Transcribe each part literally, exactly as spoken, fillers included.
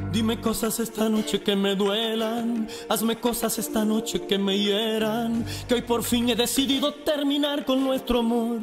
Dime cosas esta noche que me duelan, hazme cosas esta noche que me hieran, que hoy por fin he decidido terminar con nuestro amor.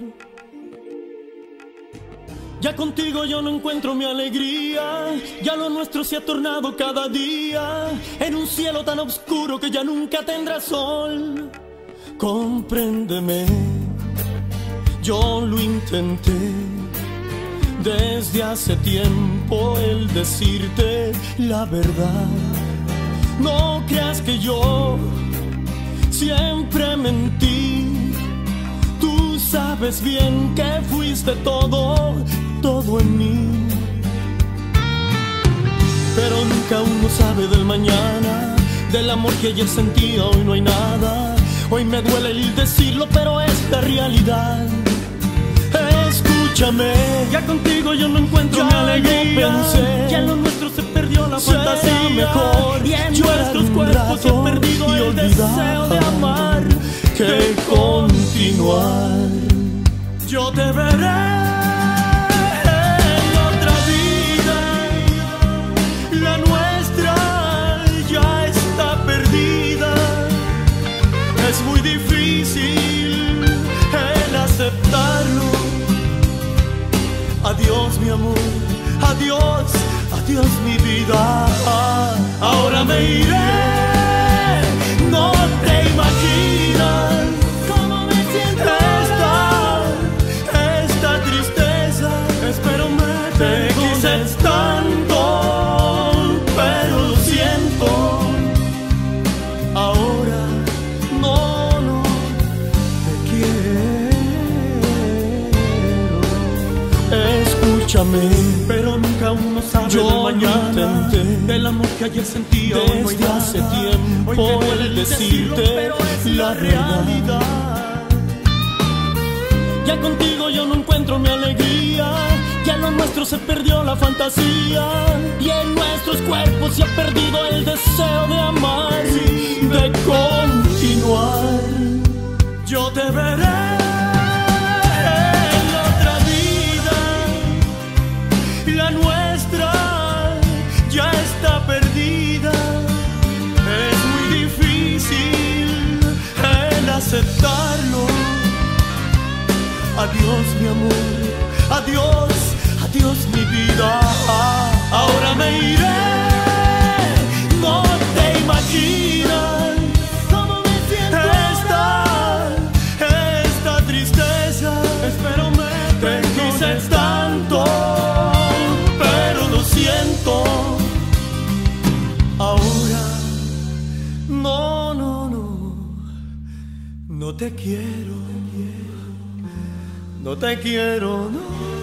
Ya contigo yo no encuentro mi alegría, ya lo nuestro se ha tornado cada día en un cielo tan oscuro que ya nunca tendrá sol. Compréndeme, yo lo intenté desde hace tiempo el decirte la verdad. No creas que yo siempre mentí, tú sabes bien que fuiste todo, todo en mí. Pero nunca uno sabe del mañana, del amor que ayer sentía hoy no hay nada. Hoy me duele el decirlo, pero es la realidad. Escúchame, ya contigo yo no encuentro ya mi alegría. No pensé, ya en lo nuestro se perdió la fantasía mejor, y en yo nuestros cuerpos se ha perdido el deseo de amar que continuar. Yo te veré en otra vida, la nuestra ya está perdida. Es muy difícil el aceptarlo. Adiós mi amor, adiós, adiós mi vida. Ahora me iré, no te imaginas cómo me siento. Esta, esta tristeza, espero me te quise tanto, pero lo siento. Ahora no, no te quiero. Escúchame, pero nunca uno sabe yo del mañana, intenté, del amor que ayer sentía desde hoy no hace nada. Tiempo hoy me duele el decirte pero es la realidad. Ya contigo yo no encuentro mi alegría, ya en lo nuestro se perdió la fantasía, y en nuestros cuerpos se ha perdido el deseo de amar, de continuar. Yo te veré la nuestra ya está perdida. Es muy difícil el aceptarlo. Adiós mi amor, adiós, adiós mi vida. Ahora me iré, no te imaginas cómo me siento. Esta, esta tristeza, espero me te quise tanto, ahora no, no, no, no te quiero, no te quiero, no.